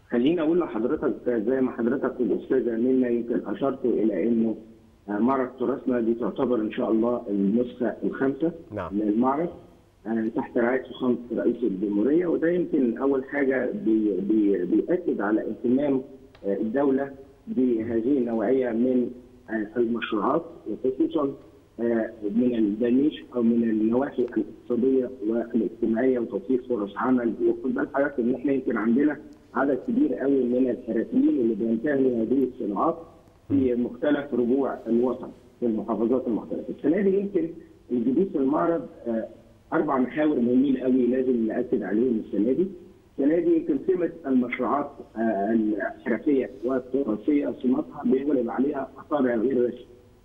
خليني اقول لحضرتك زي ما حضرتك والاستاذه منى يمكن اشرتوا الى انه معرض تراثنا دي تعتبر ان شاء الله النسخه الخامسه نعم. من المعرض تحت رعايه فخامه رئيس الجمهوريه، وده يمكن اول حاجه بيأكد على اهتمام الدوله بهذه النوعيه من المشروعات، وخصوصا من الدنيش او من النواحي الاقتصاديه والاجتماعيه وتوفير فرص عمل. وخد بال حضرتك ان احنا يمكن عندنا عدد كبير قوي من الحرفيين اللي بينتهوا هذه الصناعات في مختلف ربوع الوطن في المحافظات المختلفه. السنه دي يمكن الجديد في المعرض 4 محاور مهمين قوي لازم ناكد عليهم السنه دي. السنه دي يمكن قيمه المشروعات الحرفيه والتراثيه صناعتها بيغلب عليها الطابع غير رسمي.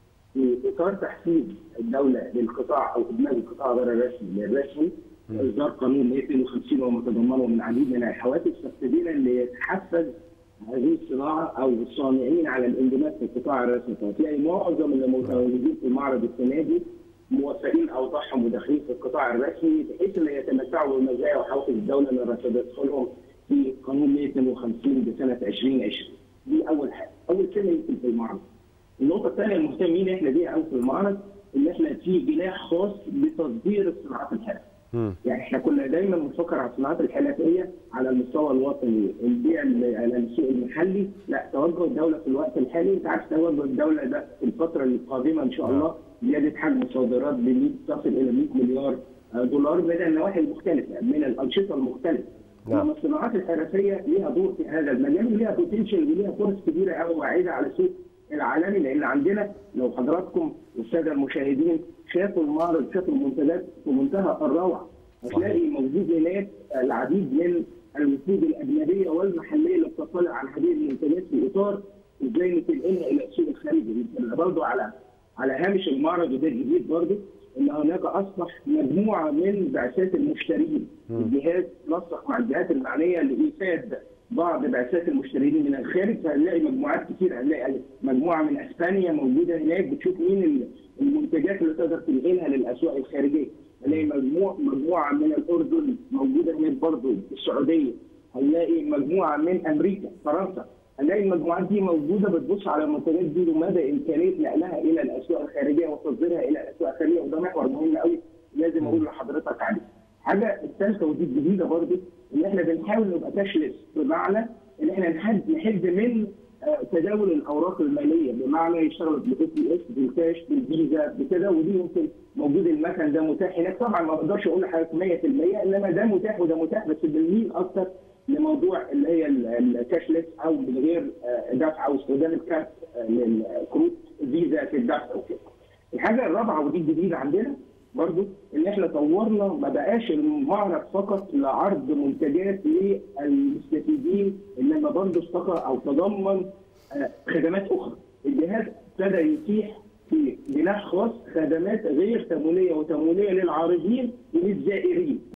في اطار تحفيز الدوله للقطاع او ادماج القطاع غير الرسمي للرسمي، اصدار قانون 152 وما تضمنه من العديد من الحوافز تستدين ليتحفز هذه الصناعه او الصانعين على الاندماج في القطاع الرسمي. فتلاقي معظم المتواجدين في المعرض السنه دي موفرين اوضاعهم وداخلين في القطاع الرسمي بحيث ان يتمتعوا بمزايا وحوافز الدوله اللي تدخلهم في قانون 152 بسنه 2020. دي اول حاجه، اول كلمه يمكن في المعرض. النقطه الثانيه المهتمين احنا بيها قوي في المعرض ان احنا في جناح خاص بتصدير الصناعات الحرفيه. يعني احنا كنا دايما بنفكر على الصناعات الحرفيه على المستوى الوطني، البيع على السوق المحلي، لا توجه الدوله في الوقت الحالي، انت عارف توجه الدوله ده في الفتره القادمه ان شاء الله زياده حجم الصادرات تصل الى 100 مليار دولار من النواحي المختلفه من الانشطه المختلفه. انما الصناعات الحرفيه ليها دور في هذا المجال وليها بوتنشال وليها فرص كبيره قوي واعده على السوق العالمي، لان عندنا لو حضراتكم والساده المشاهدين شافوا المعرض، شافوا المنتجات في منتهى الروعه. هتلاقي موجود هناك العديد من الوفود الاجنبيه والمحليه اللي بتطلع على هذه المنتجات في اطار ازاي ننقلها الى السوق الخارجي. برضه على هامش المعرض، وده الجديد برضه، ان هناك اصبح مجموعه من بعثات المشترين. الجهاز نسق مع الجهات المعنيه لايفاد بعض بعثات المشترين من الخارج، فهنلاقي مجموعات كثيره، هنلاقي مجموعه من اسبانيا موجوده هناك بتشوف مين المنتجات اللي تقدر تنقلها للاسواق الخارجيه، هنلاقي مجموعه من الاردن موجوده هناك برضه، السعوديه، هنلاقي مجموعه من امريكا، فرنسا، هنلاقي المجموعات دي موجوده بتبص على المنتجات دي ومدى امكانيه نقلها الى الاسواق الخارجيه وتصديرها الى الاسواق الخارجيه، وده محور مهم قوي لازم اقول لحضرتك عليه. الحاجه الثالثه ودي الجديده برضه ان احنا بنحاول نبقى كاشلس، بمعنى ان احنا نحد من تداول الاوراق الماليه، بمعنى يشتغلوا بالاس بالكاش بالفيزا بكده، ودي يمكن موجود المكن ده متاح هناك. طبعا ما اقدرش اقول لحضرتك 100%، انما ده متاح وده متاح، بس بنميل اكتر لموضوع اللي هي الكاشلس او من غير دفع او استخدام الكارت للكروت فيزا في الدفع وكده. الحاجه الرابعه ودي الجديده عندنا برضو ان احنا طورنا، ما بقاش المعرض فقط لعرض منتجات للمستفيدين، انما برضو استقر او تضمن خدمات اخرى. الجهاز ابتدى يتيح في جناح خاص خدمات غير تمويليه وتمويليه للعارضين وللزائرين.